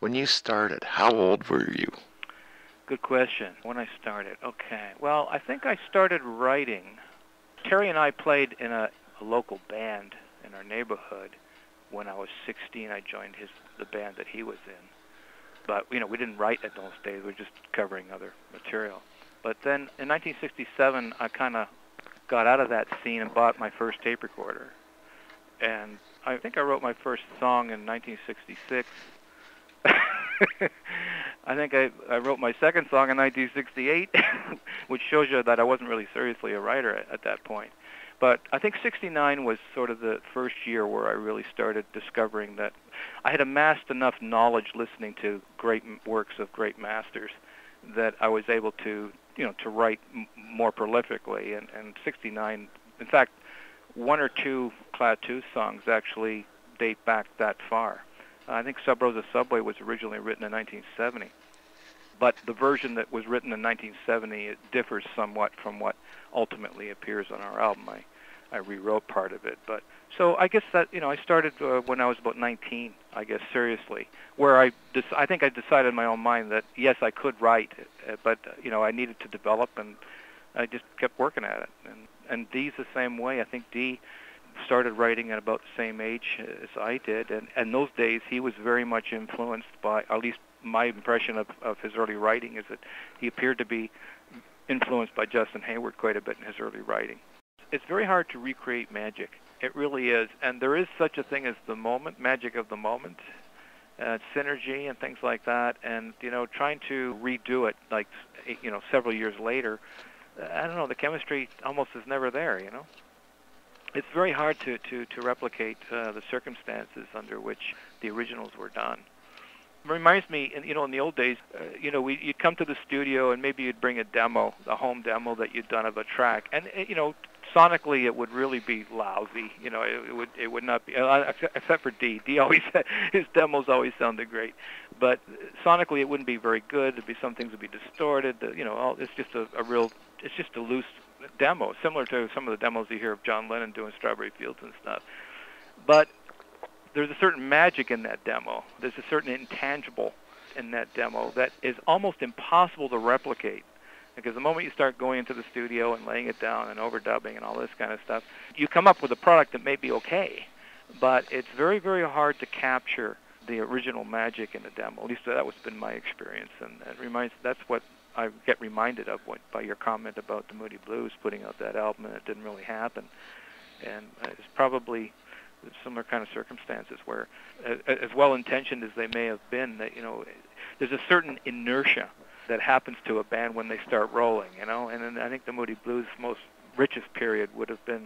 When you started, how old were you? Good question. When I started, okay. Well, I think I started writing. Terry and I played in a local band in our neighborhood. When I was 16, I joined the band that he was in. But, we didn't write at those days. We were just covering other material. But then in 1967, I kind of got out of that scene and bought my first tape recorder. And I think I wrote my first song in 1966. I think I wrote my second song in 1968, which shows you that I wasn't really seriously a writer at that point. But I think 69 was sort of the first year where I really started discovering that I had amassed enough knowledge listening to great works of great masters that I was able to, to write more prolifically. And 69, in fact, one or two Klaatu songs actually date back that far. I think Subrosa Subway was originally written in 1970. But the version that was written in 1970, it differs somewhat from what ultimately appears on our album. I rewrote part of it. But so I guess that, I started when I was about 19, I guess, seriously, where I think I decided in my own mind that, yes, I could write, but, I needed to develop, and I just kept working at it. And Dee's the same way. I think Dee started writing at about the same age as I did, and those days he was very much influenced by, at least my impression of his early writing is that he appeared to be influenced by Justin Hayward quite a bit in his early writing. It's very hard to recreate magic. It really is, and there is such a thing as the moment, magic of the moment, synergy and things like that, and, trying to redo it, like, several years later, I don't know, the chemistry almost is never there, It's very hard to replicate the circumstances under which the originals were done. It reminds me, in the old days, you'd come to the studio and maybe you'd bring a demo, a home demo that you'd done of a track, and sonically it would really be lousy. It would not be, except for Dee. Dee always his demos always sounded great, but sonically it wouldn't be very good. There'd be some things would be distorted. It's just it's just a loose demo, similar to some of the demos you hear of John Lennon doing Strawberry Fields and stuff. But there's a certain magic in that demo. There's a certain intangible in that demo that is almost impossible to replicate. Because the moment you start going into the studio and laying it down and overdubbing and all this kind of stuff, you come up with a product that may be okay, but it's very, very hard to capture the original magic in the demo. At least that was been my experience, and that's what I get reminded of by your comment about the Moody Blues putting out that album, and it didn't really happen. And it's probably similar kind of circumstances where, as well-intentioned as they may have been, that there's a certain inertia that happens to a band when they start rolling, and then I think the Moody Blues' most richest period would have been,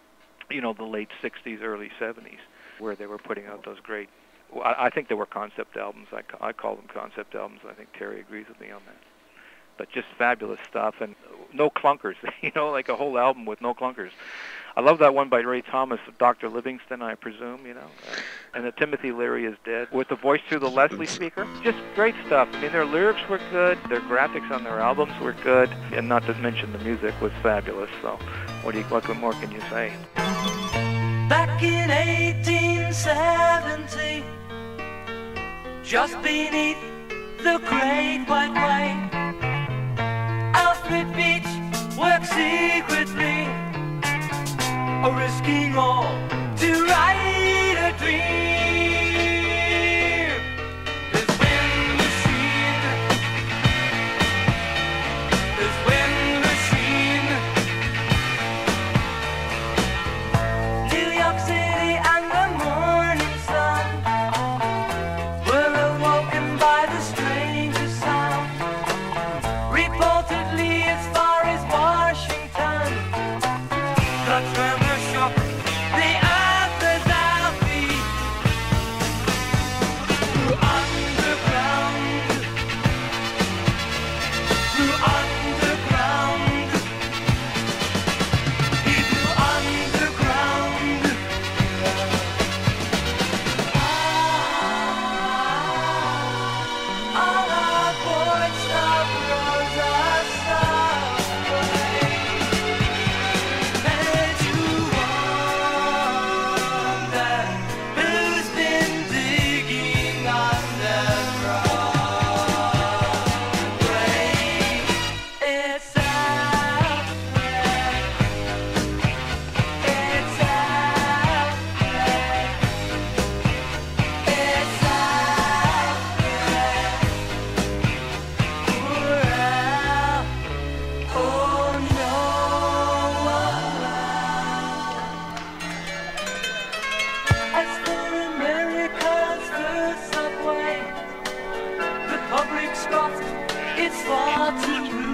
the late 60s, early 70s, where they were putting out those great, I think they were concept albums. I call them concept albums. I think Terry agrees with me on that. But just fabulous stuff, and no clunkers, like a whole album with no clunkers. I love that one by Ray Thomas, Dr. Livingston, I presume, and the Timothy Leary is Dead, with the voice through the Leslie speaker. Just great stuff. I mean, their lyrics were good, their graphics on their albums were good, and not to mention the music was fabulous. So what more can you say? Back in 1870, just beneath the Great White Way, Alfred Beach worked secretly, risking all to write a dream. This wind machine, this wind machine. New York City and the morning sun were awoken by the strangest sound. Reportedly as far as Washington, the tremor shook the earth as our feet. it's far too